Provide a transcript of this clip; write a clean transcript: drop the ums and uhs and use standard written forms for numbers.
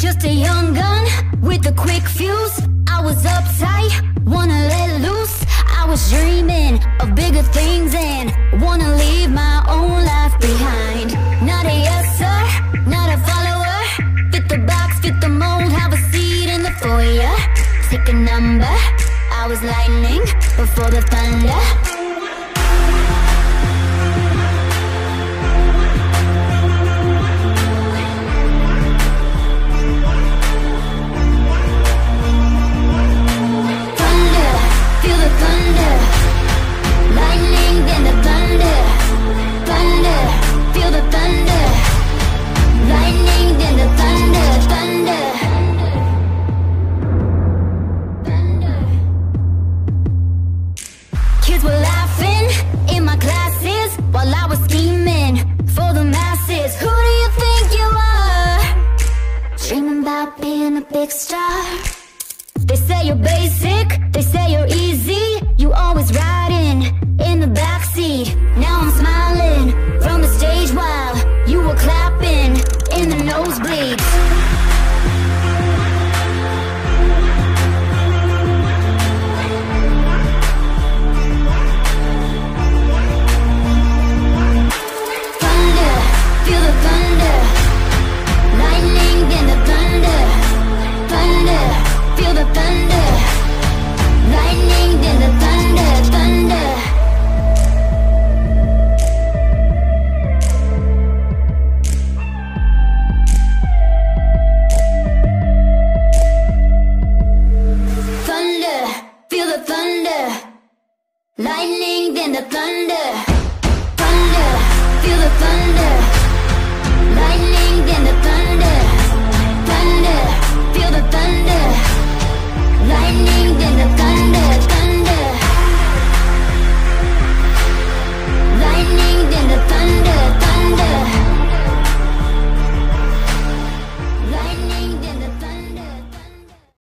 Just a young gun with a quick fuse. I was uptight, wanna let loose. I was dreaming of bigger things and wanna leave my own life behind. Not a yes sir, not a follower. Fit the box, fit the mold, have a seat in the foyer. Take a number, I was lightning before the thunder. Kids were laughing in my classes while I was scheming for the masses. Who do you think you are? Dreaming about being a big star. They say you're basic, they say you're easy. You always riding in the backseat. Now I'm smiling from the stage while you were clapping in the nosebleeds.